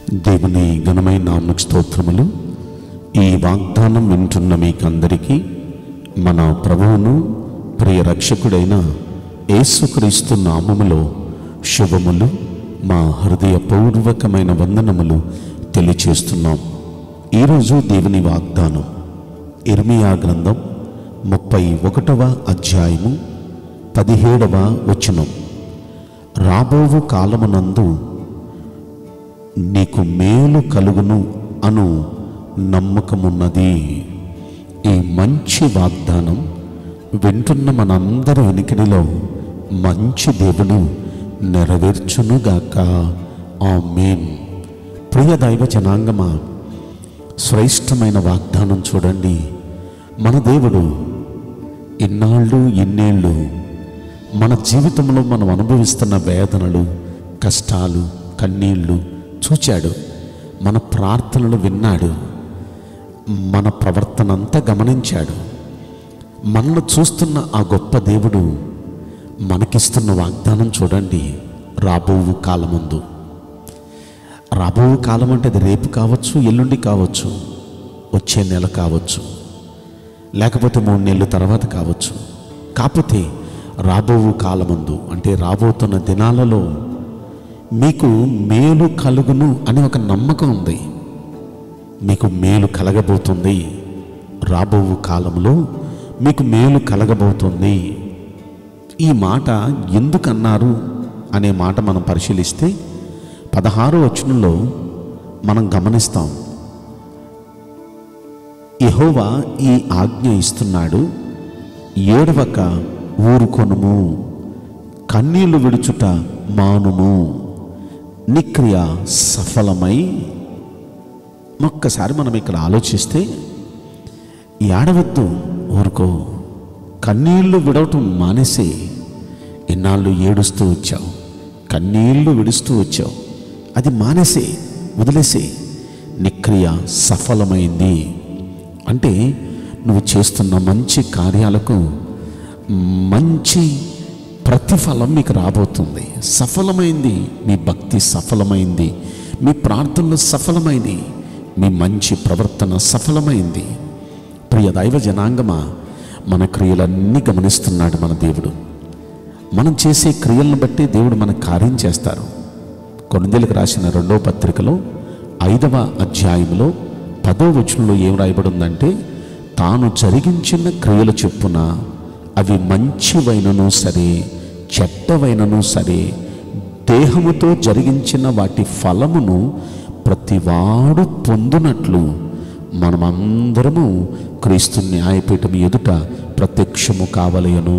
దేవుని ఘనమైన నామమునకు స్తోత్రములు. ఈ వాగ్దానం వింటున్న మీకందరికీ మన ప్రభువును ప్రియ రక్షకుడైన యేసుక్రీస్తు నామములో శుభములు, మా హృదయపూర్వకమైన వందనములు తెలియచేస్తున్నాం. ఈరోజు దేవుని వాగ్దానం ఇర్మియా గ్రంథం 31వ అధ్యాయము 17వ వచనం. రాబోవు కాలమునందు నీకు మేలు కలుగును అను నమ్మకమున్నది. ఈ మంచి వాగ్దానం వింటున్న మనందరి వెనుకడిలో మంచి దేవుడు నెరవేర్చునుగాక. ఆమేన్. ప్రియ దైవ జనాంగమా, శ్రేష్టమైన వాగ్దానం చూడండి. మన దేవుడు ఇన్నేళ్ళు మన జీవితంలో మనం అనుభవిస్తున్న వేదనలు, కష్టాలు, కన్నీళ్ళు చూచాడు. మన ప్రార్థనలు విన్నాడు. మన ప్రవర్తన అంతా గమనించాడు. మనల్ని చూస్తున్న ఆ గొప్ప దేవుడు మనకిస్తున్న వాగ్దానం చూడండి. రాబోవు కాలమందు, రాబోవు కాలం అంటే అది రేపు కావచ్చు, ఎల్లుండి కావచ్చు, వచ్చే నెల కావచ్చు, లేకపోతే 3 నెలల తర్వాత కావచ్చు. కాకపోతే రాబోవు కాలమందు అంటే రాబోతున్న దినాలలో మీకు మేలు కలుగును అనే ఒక నమ్మకం ఉంది. మీకు మేలు కలగబోతుంది. రాబోవు కాలంలో మీకు మేలు కలగబోతుంది. ఈ మాట ఎందుకన్నారు అనే మాట మనం పరిశీలిస్తే 16వ వచనంలో మనం గమనిస్తాం. యెహోవా ఈ ఆజ్ఞ ఇస్తున్నాడు, ఏడవక ఊరుకొనుము, కన్నీళ్లు విడుచుట మానుము, నీ క్రియ సఫలమై. ఒక్కసారి మనం ఇక్కడ ఆలోచిస్తే, ఏడవద్దు, ఊరుకో, కన్నీళ్లు విడవటం మానేసే. ఎన్నాళ్ళు ఏడుస్తూ వచ్చావు, కన్నీళ్లు విడుస్తూ వచ్చావు, అది మానేసే, వదిలేసే. నీ క్రియ సఫలమైంది అంటే నువ్వు చేస్తున్న మంచి కార్యాలకు మంచి ప్రతిఫలం మీకు రాబోతుంది. సఫలమైంది, మీ భక్తి సఫలమైంది, మీ ప్రార్థనలు సఫలమైంది, మీ మంచి ప్రవర్తన సఫలమైంది. ప్రియ దైవ జనాంగమా, మన క్రియలన్నీ గమనిస్తున్నాడు మన దేవుడు. మనం చేసే క్రియలను బట్టి దేవుడు మన కార్యం చేస్తారు. కొరింథీయులకు రాసిన 2వ పత్రికలో 5వ అధ్యాయంలో 10వ వచనంలో ఏం రాయబడి ఉందంటే, తాను జరిగించిన క్రియల చొప్పున అవి మంచివైనను సరే, చెడ్డవైనను సరే, దేహముతో జరిగించిన వాటి ఫలమును ప్రతివాడు పొందునట్లు మనమందరము క్రీస్తు న్యాయపీఠం ఎదుట ప్రత్యక్షము కావలయను.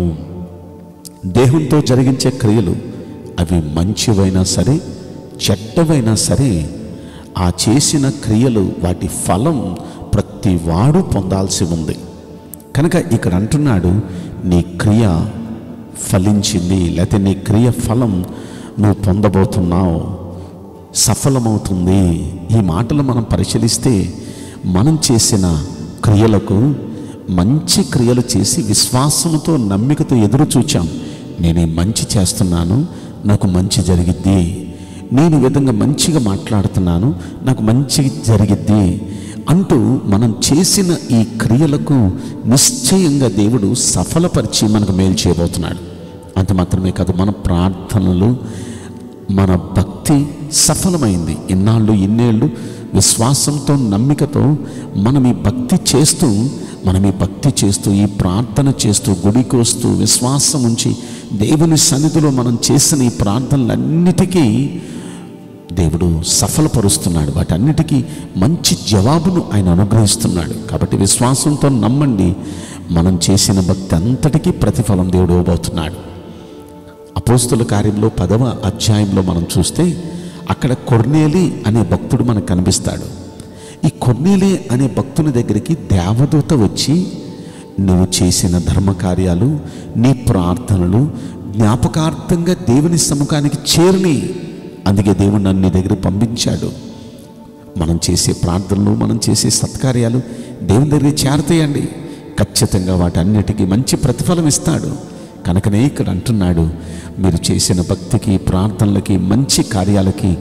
దేహంతో జరిగించే క్రియలు అవి మంచివైనా సరే, చెడ్డవైనా సరే, ఆ చేసిన క్రియలు వాటి ఫలం ప్రతివాడు పొందాల్సి ఉంది. కనుక ఇక్కడ అంటున్నాడు, నీ క్రియ ఫలించింది, లేకపోతే నీ క్రియ ఫలం నువ్వు పొందబోతున్నావు, సఫలమవుతుంది. ఈ మాటలు మనం పరిశీలిస్తే, మనం చేసిన క్రియలకు మంచి క్రియలు చేసి విశ్వాసంతో, నమ్మికతో ఎదురు చూచాం. నేను మంచి చేస్తున్నాను, నాకు మంచి జరిగిద్ది, నేను ఈ విధంగా మంచిగా మాట్లాడుతున్నాను, నాకు మంచి జరిగిద్ది అంటూ మనం చేసిన ఈ క్రియలకు నిశ్చయంగా దేవుడు సఫలపరిచి మనకు మేలు చేయబోతున్నాడు. అంత మాత్రమే కాదు, మన ప్రార్థనలు, మన భక్తి సఫలమైంది. ఇన్నేళ్ళు విశ్వాసంతో, నమ్మికతో మనం ఈ భక్తి చేస్తూ ఈ ప్రార్థన చేస్తూ, గుడికి వస్తూ, విశ్వాసం ఉంచి దేవుని సన్నిధిలో మనం చేసిన ఈ ప్రార్థనలన్నిటికీ దేవుడు సఫలపరుస్తున్నాడు. వాటన్నిటికీ మంచి జవాబును ఆయన అనుగ్రహిస్తున్నాడు. కాబట్టి విశ్వాసంతో నమ్మండి, మనం చేసిన భక్తి అంతటికీ ప్రతిఫలం దేవుడు ఇవ్వబోతున్నాడు. అపోస్తలుల కార్యంలో 10వ అధ్యాయంలో మనం చూస్తే, అక్కడ కొర్నేలి అనే భక్తుడు మనకు కనిపిస్తాడు. ఈ కొర్నేలి అనే భక్తుని దగ్గరికి దేవదూత వచ్చి, నువ్వు చేసిన ధర్మకార్యాలు, నీ ప్రార్థనలు జ్ఞాపకార్థంగా దేవుని సముఖానికి చేరిని, అందుకే దేవుడు నన్ను నీ దగ్గర పంపించాడు. మనం చేసే ప్రార్థనలు, మనం చేసే సత్కార్యాలు దేవుని దగ్గర చేరతాయండి. ఖచ్చితంగా వాటన్నిటికీ మంచి ప్రతిఫలం ఇస్తాడు. కనుకనే ఇక్కడ అంటున్నాడు, మీరు చేసిన భక్తికి, ప్రార్థనలకి, మంచి కార్యాలకి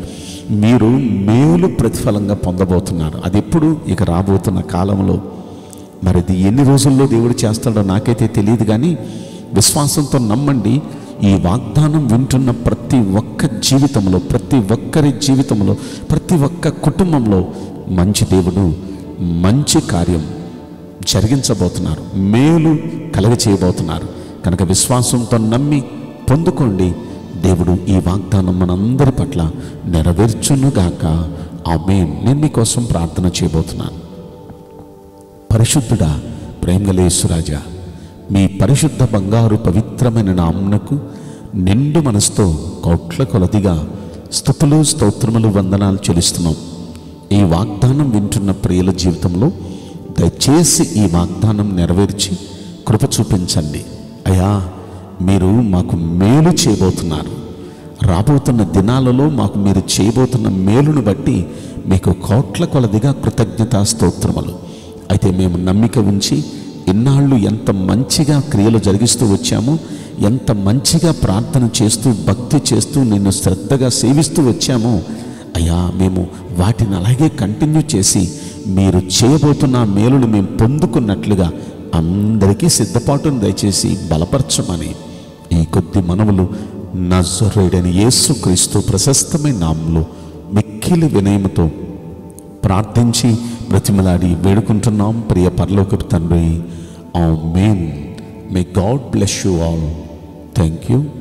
మీరు మేలు ప్రతిఫలంగా పొందబోతున్నారు. అది ఎప్పుడు? ఇక రాబోతున్న కాలంలో. మరి ఇది ఎన్ని రోజుల్లో దేవుడు చేస్తాడో నాకైతే తెలియదు, కానీ విశ్వాసంతో నమ్మండి. ఈ వాగ్దానం వింటున్న ప్రతి ఒక్క జీవితంలో, ప్రతి ఒక్కరి జీవితంలో, ప్రతి ఒక్క కుటుంబంలో మంచి దేవుడు మంచి కార్యం జరిగించబోతున్నారు, మేలు కలగ చేయబోతున్నారు. కనుక విశ్వాసంతో నమ్మి పొందుకోండి. దేవుడు ఈ వాగ్దానం మనందరి పట్ల నెరవేర్చునుగాక. ఆమేన్. నేను మీకోసం ప్రార్థన చేయబోతున్నాను. పరిశుద్ధుడా, ప్రేమగల యేసురాజా, మీ పరిశుద్ధ బంగారు పవిత్రమైన నామమునకు నిండు మనసుతో కోట్ల కొలదిగా స్తుతులు, స్తోత్రములు, వందనాలు చెల్లిస్తున్నాం. ఈ వాగ్దానం వింటున్న ప్రియుల జీవితంలో దయచేసి ఈ వాగ్దానం నెరవేర్చి కృప చూపించండి. అయ్యా, మీరు మాకు మేలు చేయబోతున్నారు. రాబోతున్న దినాలలో మాకు మీరు చేయబోతున్న మేలును బట్టి మీకు కోట్ల కొలదిగా కృతజ్ఞతా స్తోత్రములు. అయితే మేము నమ్మిక ఉంచి ఇన్నాళ్ళు ఎంత మంచిగా క్రియలు జరిగిస్తూ వచ్చామో, ఎంత మంచిగా ప్రార్థన చేస్తూ భక్తి చేస్తూ నిన్ను శ్రద్ధగా సేవిస్తూ వచ్చామో అయ్యా, మేము వాటిని అలాగే కంటిన్యూ చేసి మీరు చేయబోతున్న మేలును మేము పొందుకున్నట్లుగా అందరికీ సిద్ధపాటును దయచేసి బలపరచమని ఈ కొద్ది మనవులు నజరేయుడైన యేసుక్రీస్తు ప్రశస్తమైన నామములో మిక్కిలి వినయముతో ప్రార్థించి బ్రతిమలాడి వేడుకుంటున్నాం ప్రియ పరలోకపు తండ్రి. Amen. May God bless you all. Thank you.